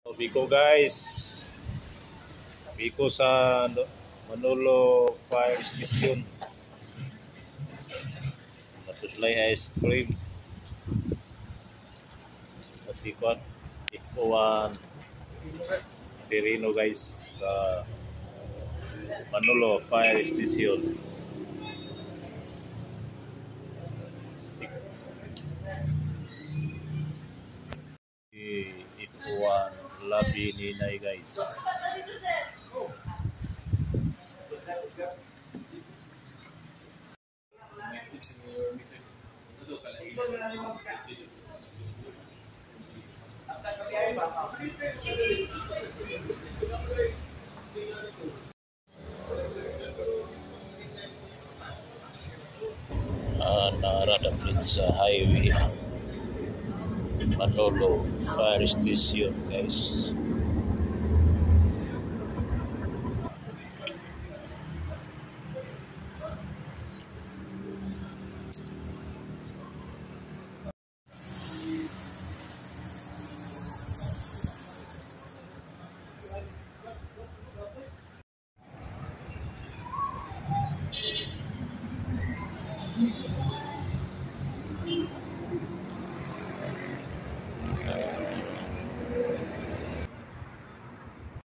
Biko guys, Biko sa Manolo Fire Station. Matuslay ice cream. Masipag. Ikuan Terino guys sa Manolo Fire Station. Ikuan labi ninay guys. Naradap din sa highway Manolo Fire Station guys.